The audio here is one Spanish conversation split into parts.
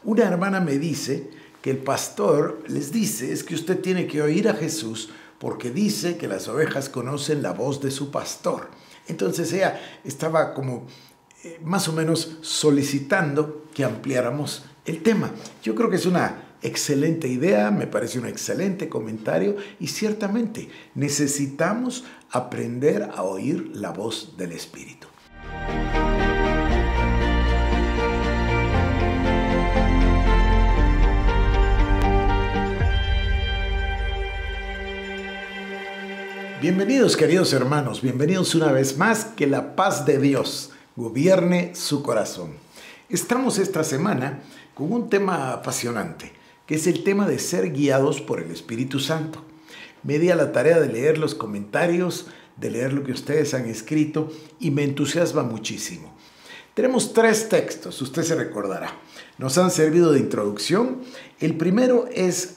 Una hermana me dice que el pastor les dice es que usted tiene que oír a Jesús porque dice que las ovejas conocen la voz de su pastor. Entonces ella estaba como más o menos solicitando que ampliáramos el tema. Yo creo que es una excelente idea, me parece un excelente comentario y ciertamente necesitamos aprender a oír la voz del Espíritu. Bienvenidos, queridos hermanos, bienvenidos una vez más, que la paz de Dios gobierne su corazón. Estamos esta semana con un tema apasionante, que es el tema de ser guiados por el Espíritu Santo. Me di a la tarea de leer los comentarios, de leer lo que ustedes han escrito y me entusiasma muchísimo. Tenemos 3 textos, usted se recordará. Nos han servido de introducción. El primero es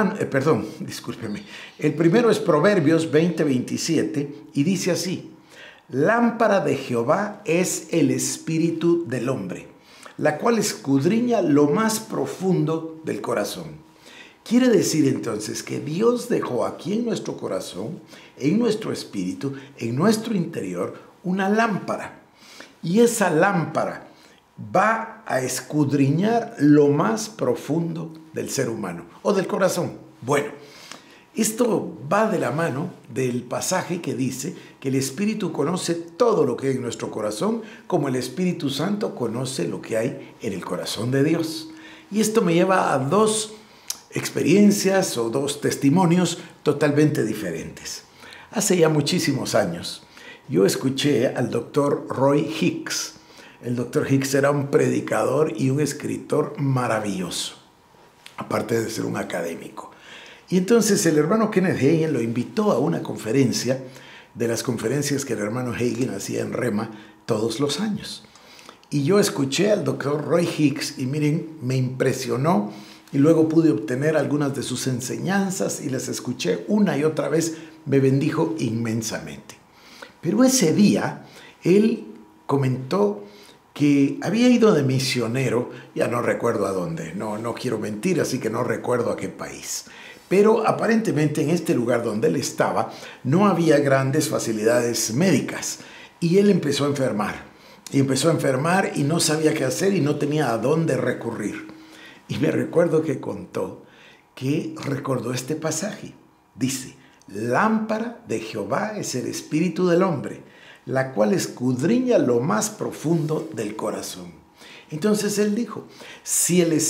El primero es Proverbios 20:27 y dice así: Lámpara de Jehová es el espíritu del hombre, la cual escudriña lo más profundo del corazón. Quiere decir entonces que Dios dejó aquí en nuestro corazón, en nuestro espíritu, en nuestro interior, una lámpara. Y esa lámpara va a escudriñar lo más profundo del ser humano o del corazón. Bueno, esto va de la mano del pasaje que dice que el Espíritu conoce todo lo que hay en nuestro corazón, como el Espíritu Santo conoce lo que hay en el corazón de Dios. Y esto me lleva a 2 experiencias o 2 testimonios totalmente diferentes. Hace ya muchísimos años, yo escuché al doctor Roy Hicks. El doctor Hicks era un predicador y un escritor maravilloso, aparte de ser un académico. Y entonces el hermano Kenneth Hagin lo invitó a una conferencia, de las conferencias que el hermano Hagin hacía en Rema todos los años. Y yo escuché al doctor Roy Hicks y miren, me impresionó y luego pude obtener algunas de sus enseñanzas y las escuché una y otra vez, me bendijo inmensamente. Pero ese día él comentó que había ido de misionero, ya no recuerdo a dónde, no quiero mentir, así que no recuerdo a qué país. Pero aparentemente en este lugar donde él estaba no había grandes facilidades médicas y él empezó a enfermar. Y empezó a enfermar y no sabía qué hacer y no tenía a dónde recurrir. Y me recuerdo que contó que recordó este pasaje. Dice: Lámpara de Jehová es el espíritu del hombre, la cual escudriña lo más profundo del corazón. Entonces él dijo, si el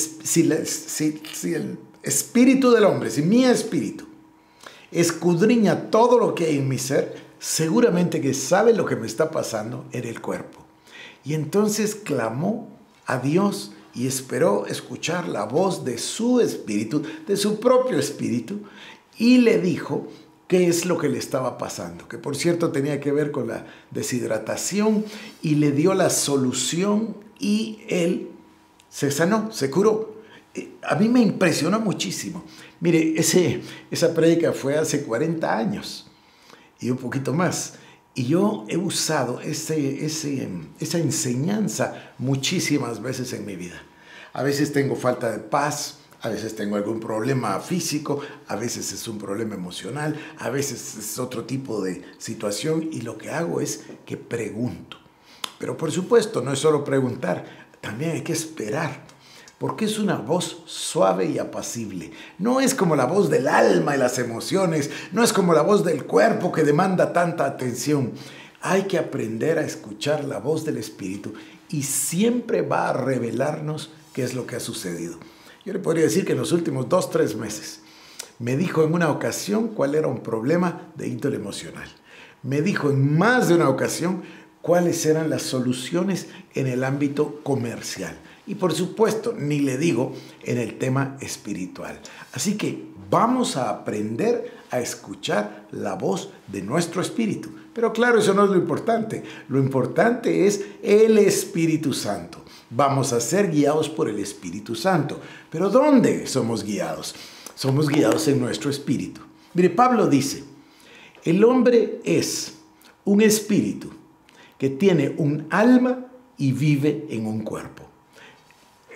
espíritu del hombre, si mi espíritu escudriña todo lo que hay en mi ser, seguramente que sabe lo que me está pasando en el cuerpo. Y entonces clamó a Dios y esperó escuchar la voz de su espíritu, de su propio espíritu, y le dijo qué es lo que le estaba pasando, que por cierto tenía que ver con la deshidratación, y le dio la solución y él se sanó, se curó. A mí me impresionó muchísimo. Mire, esa prédica fue hace 40 años y un poquito más. Y yo he usado esa enseñanza muchísimas veces en mi vida. A veces tengo falta de paz, a veces tengo algún problema físico, a veces es un problema emocional, a veces es otro tipo de situación y lo que hago es que pregunto. Pero por supuesto no es solo preguntar, también hay que esperar, porque es una voz suave y apacible. No es como la voz del alma y las emociones, no es como la voz del cuerpo que demanda tanta atención. Hay que aprender a escuchar la voz del Espíritu y siempre va a revelarnos qué es lo que ha sucedido. Yo le podría decir que en los últimos 2-3 meses me dijo en una ocasión cuál era un problema de índole emocional. Me dijo en más de una ocasión cuáles eran las soluciones en el ámbito comercial. Y por supuesto, ni le digo en el tema espiritual. Así que vamos a aprender a escuchar la voz de nuestro espíritu. Pero claro, eso no es lo importante. Lo importante es el Espíritu Santo. Vamos a ser guiados por el Espíritu Santo. ¿Pero dónde somos guiados? Somos guiados en nuestro espíritu. Mire, Pablo dice, el hombre es un espíritu que tiene un alma y vive en un cuerpo.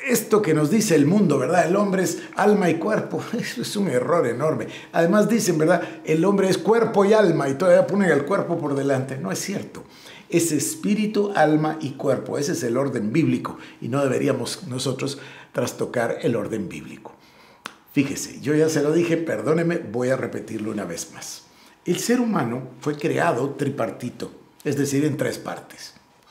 esto que nos dice el mundo, ¿verdad? El hombre es alma y cuerpo. Eso es un error enorme. Además dicen, ¿verdad? El hombre es cuerpo y alma y todavía ponen el cuerpo por delante. No es cierto. Es espíritu, alma y cuerpo. Ese es el orden bíblico y no deberíamos nosotros trastocar el orden bíblico. Fíjese, yo ya se lo dije, perdóneme, voy a repetirlo una vez más. El ser humano fue creado tripartito, es decir, en 3 partes.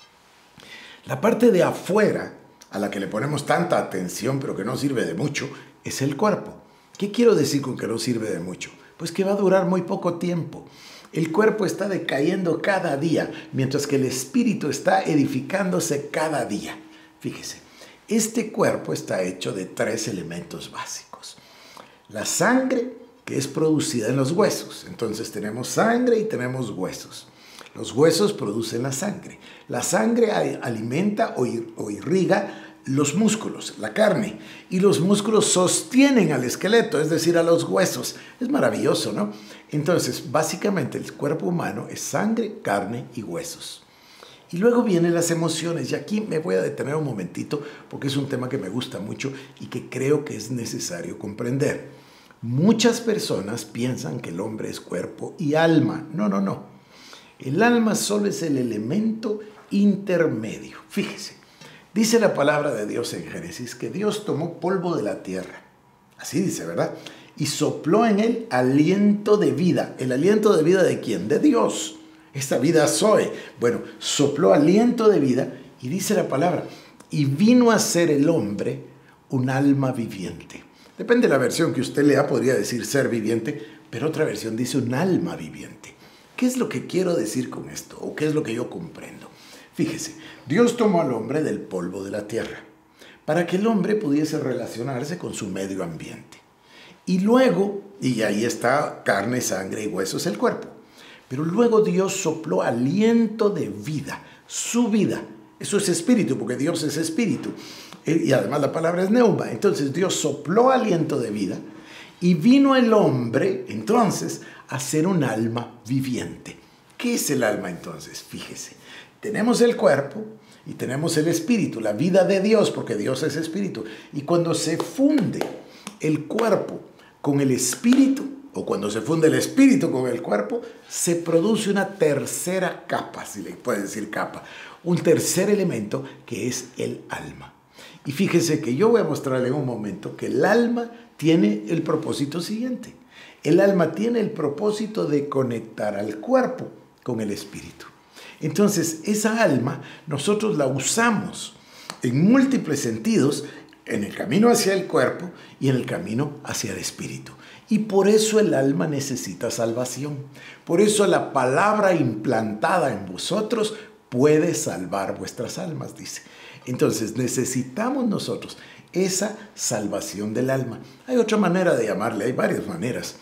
La parte de afuera, a la que le ponemos tanta atención, pero que no sirve de mucho, es el cuerpo. ¿Qué quiero decir con que no sirve de mucho? Pues que va a durar muy poco tiempo. El cuerpo está decayendo cada día, mientras que el espíritu está edificándose cada día. Fíjese, este cuerpo está hecho de 3 elementos básicos. La sangre, que es producida en los huesos. Entonces tenemos sangre y tenemos huesos. Los huesos producen la sangre. La sangre alimenta o irriga los músculos, la carne. Y los músculos sostienen al esqueleto, es decir, a los huesos. Es maravilloso, ¿no? Entonces, básicamente el cuerpo humano es sangre, carne y huesos. Y luego vienen las emociones. Y aquí me voy a detener un momentito porque es un tema que me gusta mucho y que creo que es necesario comprender. Muchas personas piensan que el hombre es cuerpo y alma. No, no, no. El alma solo es el elemento intermedio. Fíjese, dice la palabra de Dios en Génesis que Dios tomó polvo de la tierra. Así dice, ¿verdad? Y sopló en él aliento de vida. ¿El aliento de vida de quién? De Dios. Esta vida Zoe. Bueno, sopló aliento de vida y dice la palabra, y vino a ser el hombre un alma viviente. Depende de la versión que usted lea, podría decir ser viviente, pero otra versión dice un alma viviente. ¿Qué es lo que quiero decir con esto? ¿O qué es lo que yo comprendo? Fíjese, Dios tomó al hombre del polvo de la tierra para que el hombre pudiese relacionarse con su medio ambiente. Y luego, y ahí está carne, sangre y huesos, el cuerpo. Pero luego Dios sopló aliento de vida, su vida. Eso es espíritu, porque Dios es espíritu. Y además la palabra es neuma. Entonces Dios sopló aliento de vida y vino el hombre, entonces, a ser un alma viviente. ¿Qué es el alma entonces? Fíjese, tenemos el cuerpo y tenemos el espíritu, la vida de Dios, porque Dios es espíritu. Y cuando se funde el cuerpo con el espíritu, o cuando se funde el espíritu con el cuerpo, se produce una tercera capa, si le puede decir capa, un tercer elemento que es el alma. Y fíjese que yo voy a mostrarle en un momento que el alma tiene el propósito siguiente. El alma tiene el propósito de conectar al cuerpo con el espíritu. Entonces, esa alma nosotros la usamos en múltiples sentidos en el camino hacia el cuerpo y en el camino hacia el espíritu. Y por eso el alma necesita salvación. Por eso la palabra implantada en vosotros puede salvar vuestras almas, dice. Entonces necesitamos nosotros esa salvación del alma. Hay otra manera de llamarle, hay varias maneras.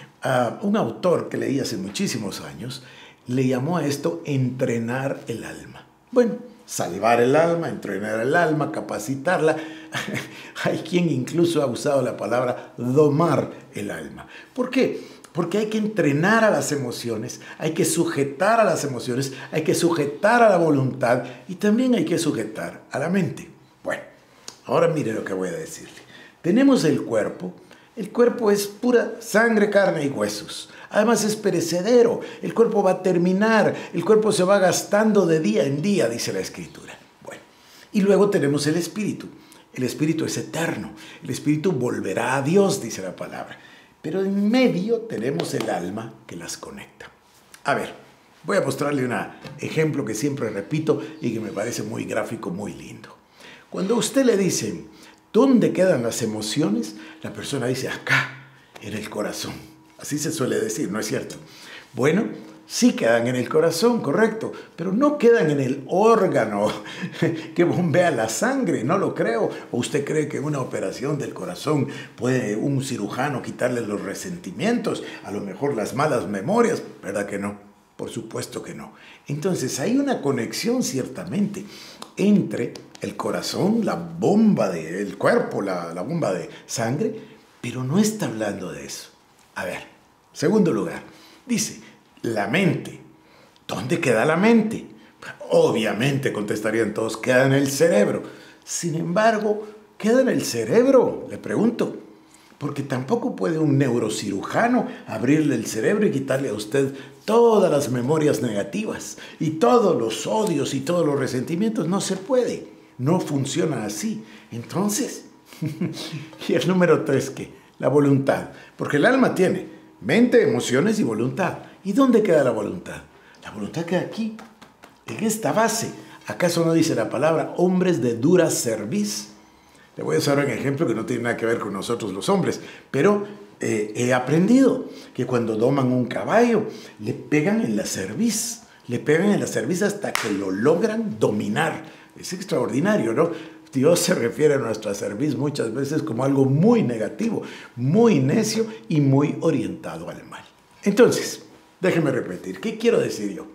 Un autor que leí hace muchísimos años le llamó a esto entrenar el alma. Bueno, salvar el alma, entrenar el alma, capacitarla. Hay quien incluso ha usado la palabra domar el alma. ¿Por qué? Porque hay que entrenar a las emociones, hay que sujetar a las emociones, hay que sujetar a la voluntad y también hay que sujetar a la mente. Bueno, ahora mire lo que voy a decirle. Tenemos el cuerpo es pura sangre, carne y huesos. Además es perecedero, el cuerpo va a terminar, el cuerpo se va gastando de día en día, dice la Escritura. Bueno, y luego tenemos el espíritu es eterno, el espíritu volverá a Dios, dice la palabra. Pero en medio tenemos el alma que las conecta. A ver, voy a mostrarle un ejemplo que siempre repito y que me parece muy gráfico, muy lindo. Cuando a usted le dicen, ¿dónde quedan las emociones? La persona dice, acá, en el corazón. Así se suele decir, ¿no es cierto? Bueno, sí quedan en el corazón, correcto, pero no quedan en el órgano que bombea la sangre, no lo creo. ¿O usted cree que en una operación del corazón puede un cirujano quitarle los resentimientos, a lo mejor las malas memorias? ¿Verdad que no? Por supuesto que no. Entonces hay una conexión ciertamente entre el corazón, la bomba del cuerpo, la bomba de sangre, pero no está hablando de eso. A ver, segundo lugar, dice, la mente. ¿Dónde queda la mente? Obviamente, contestarían todos, queda en el cerebro. Sin embargo, queda en el cerebro, le pregunto. Porque tampoco puede un neurocirujano abrirle el cerebro y quitarle a usted todas las memorias negativas y todos los odios y todos los resentimientos. No se puede, no funciona así. Entonces, y el número 3, ¿qué? La voluntad. Porque el alma tiene mente, emociones y voluntad. ¿Y dónde queda la voluntad? La voluntad queda aquí, en esta base. ¿Acaso no dice la palabra hombres de dura cerviz? Le voy a usar un ejemplo que no tiene nada que ver con nosotros los hombres, pero he aprendido que cuando doman un caballo, le pegan en la cerviz hasta que lo logran dominar. Es extraordinario, ¿no? Dios se refiere a nuestra cerviz muchas veces como algo muy negativo, muy necio y muy orientado al mal. Entonces, déjeme repetir, ¿qué quiero decir yo?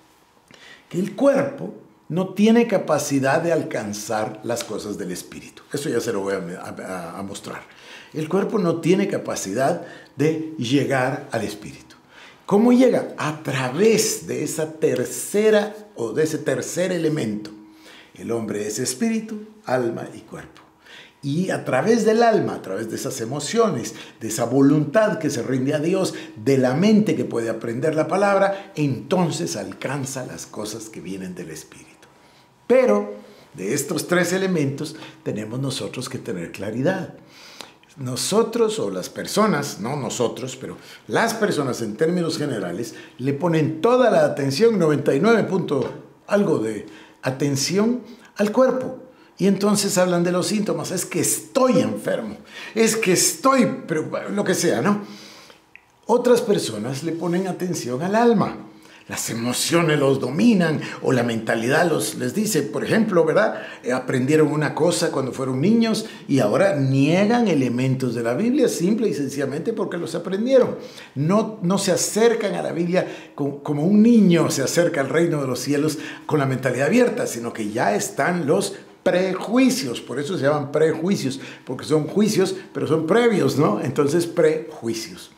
Que el cuerpo no tiene capacidad de alcanzar las cosas del espíritu. Eso ya se lo voy a mostrar. El cuerpo no tiene capacidad de llegar al espíritu. ¿Cómo llega? A través de esa tercera o de ese tercer elemento. El hombre es espíritu, alma y cuerpo. Y a través del alma, a través de esas emociones, de esa voluntad que se rinde a Dios, de la mente que puede aprender la palabra, entonces alcanza las cosas que vienen del espíritu. Pero de estos 3 elementos tenemos nosotros que tener claridad. Nosotros o las personas, no nosotros, pero las personas en términos generales le ponen toda la atención, 99 algo de atención al cuerpo. Y entonces hablan de los síntomas. Es que estoy enfermo, es que estoy, pero lo que sea, ¿no? Otras personas le ponen atención al alma. Las emociones los dominan o la mentalidad les dice, por ejemplo, ¿verdad? Aprendieron una cosa cuando fueron niños y ahora niegan elementos de la Biblia simple y sencillamente porque los aprendieron. No se acercan a la Biblia como un niño se acerca al reino de los cielos con la mentalidad abierta, sino que ya están los prejuicios. Por eso se llaman prejuicios, porque son juicios, pero son previos, ¿no? Entonces, prejuicios.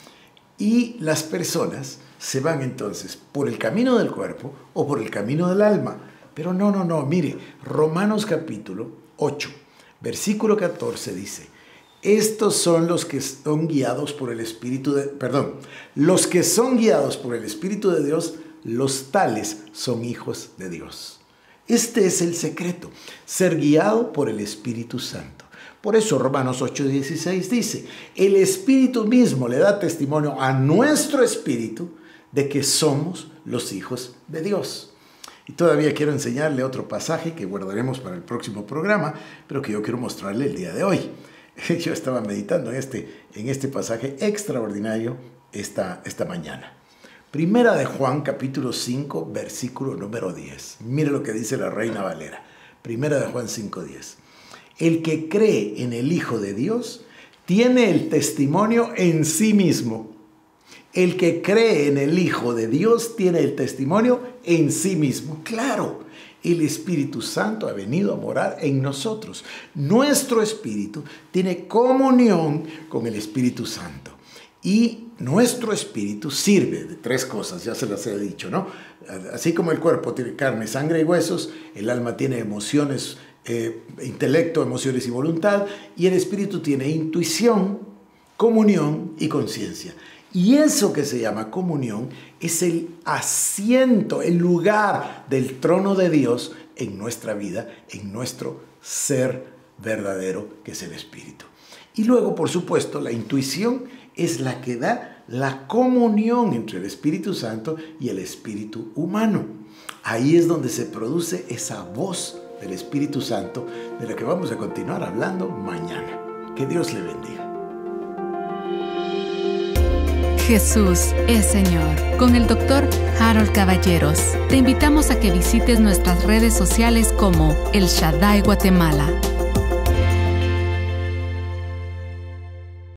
Y las personas se van entonces por el camino del cuerpo o por el camino del alma. Pero no, mire, Romanos capítulo 8, versículo 14 dice, estos son los que son guiados por el Espíritu los que son guiados por el Espíritu de Dios, los tales son hijos de Dios. Este es el secreto, ser guiado por el Espíritu Santo. Por eso Romanos 8:16 dice, el Espíritu mismo le da testimonio a nuestro espíritu de que somos los hijos de Dios. Y todavía quiero enseñarle otro pasaje que guardaremos para el próximo programa, pero que yo quiero mostrarle el día de hoy. Yo estaba meditando en este pasaje extraordinario esta mañana. Primera de Juan, capítulo 5, versículo número 10. Mire lo que dice la Reina Valera. Primera de Juan 5:10. El que cree en el Hijo de Dios tiene el testimonio en sí mismo. El que cree en el Hijo de Dios tiene el testimonio en sí mismo. Claro, el Espíritu Santo ha venido a morar en nosotros. Nuestro espíritu tiene comunión con el Espíritu Santo. Y nuestro espíritu sirve de 3 cosas, ya se las he dicho, ¿no? Así como el cuerpo tiene carne, sangre y huesos, el alma tiene emociones, intelecto, emociones y voluntad, y el espíritu tiene intuición, comunión y conciencia. Y eso que se llama comunión es el asiento, el lugar del trono de Dios en nuestra vida, en nuestro ser verdadero, que es el espíritu. Y luego, por supuesto, la intuición es la que da la comunión entre el Espíritu Santo y el espíritu humano. Ahí es donde se produce esa voz del Espíritu Santo, de la que vamos a continuar hablando mañana. Que Dios le bendiga. Jesús es Señor, con el Dr. Harold Caballeros. Te invitamos a que visites nuestras redes sociales como El Shaddai Guatemala.